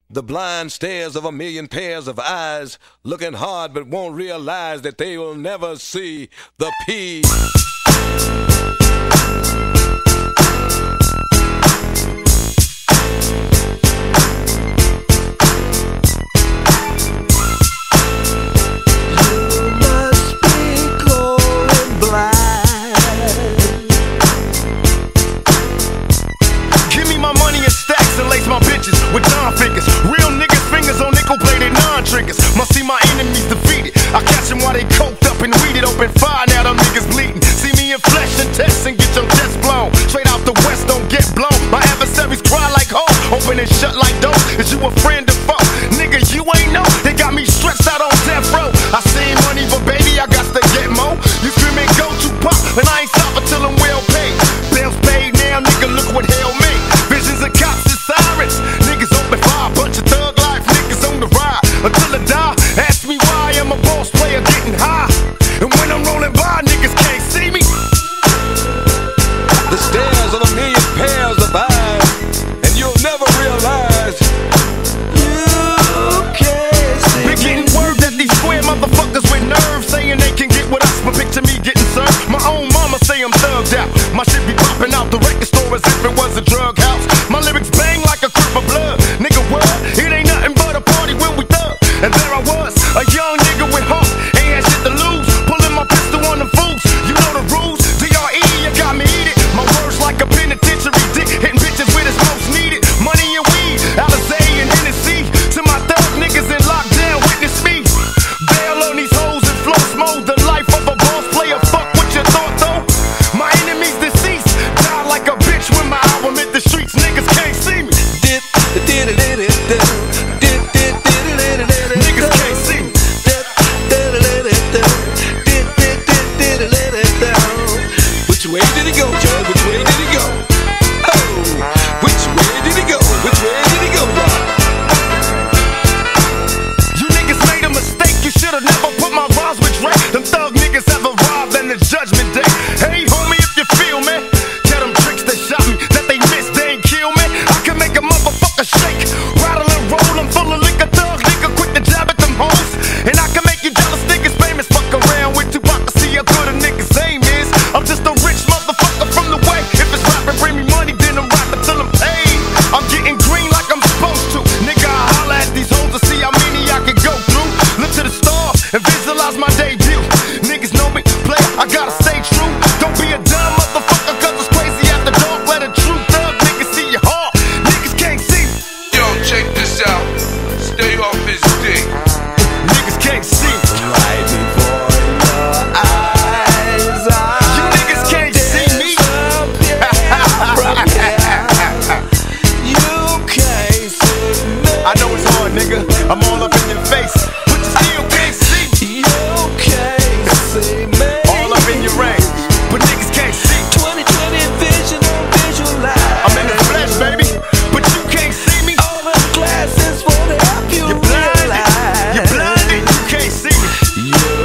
The blind stares of a million pairs of eyes, looking hard but won't realize that they will never see the P. With Don figures, real niggas fingers on nickel-plated non-triggers. Must see my enemies defeated. I catch them while they coked up and weeded. Open fire, now them niggas bleeding. See me in flesh and test and get your chest blown. Straight out the west, don't get blown. My adversaries cry like hoes, open and shut like doors. Is you a friend or foe? Nigga, you ain't know. They got me stretched out on death row. I seen money, but baby, I got to get more. You screaming go to pop, and I ain't stopping till I'm well paid. Bills paid now, nigga, look what hell made. Visions of cops and sirens. Niggas open fire, bunch of thug life niggas on the ride. Until I die, ask me why I'm a boss player getting high. And when I'm rolling by, niggas can't see me. The stares of a million pairs of eyes, and you'll never realize you can't see me. Been getting word that these square motherfuckers with nerves saying they can get with us, but picture me getting served. My own mama say I'm thugged out. My shit be popping out the record store as if it was a drug house. My lyrics bang like a crip of blood. Nigga, what? It ain't nothing but a party when we thug. And there I was, a young nigga with heart, ain't had shit to lose. Pulling my pistol on them fools. You know the rules. DRE, you got me eat it. My words like a penitentiary dick, hitting bitches with it's most needed. Money and weed, Alizé and Hennessy. To my thug niggas in lockdown, witness me. Bail on these hoes and floss mode. The life of a boss player. Fuck what you thought though. My enemies deceased. Die like a bitch when my album hit the streets. Niggas can't see me. Niggas can't see me. Which way did he go, Joe? Which way did he go? Oh, which way did he go? Which way did he go, bro? You niggas made a mistake. You should've never put my rhymes with Drake. Them thug niggas have arrived in the judgment day. Hey, homie, if you feel me, tell them tricks that shot me, that they missed, they ain't kill me. I can make a motherfucker shake, rattle and roll. I'm full of liquor, thug nigga, quick to jab at them hoes. And I can make you jealous niggas famous. Fuck around with Tupac to see how good a nigga's aim is. I'm just a rich motherfucker from the way. If it's rapping, bring me money, then I'm rapping till I'm paid. I'm getting green like I'm supposed to. Nigga, I holla at these hoes to see how many I can go through. Look to the stars and visualize my debut. Niggas know me, play, I gotta stay true. Don't be a dumb motherfucker, cause it's crazy after dark. Let a true thug nigga see your heart. Niggas can't see me. Yo, check this out. Stay off his dick. Niggas can't see me. Right before your eyes, You niggas can't see me. you can't see me. I know it's hard, nigga. I'm all up in your face, but you still can't see me. You can't see me. All up in your range, but niggas can't see. 20/20 vision on visualize. I'm in the flesh, baby, but you can't see me. All the glasses won't help you You're blinded. realize. You're blinded. You can't see me. You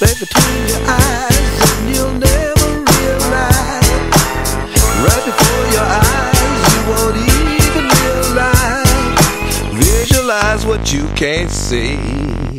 right between your eyes, and you'll never realize. Right before your eyes, you won't even realize. Visualize what you can't see.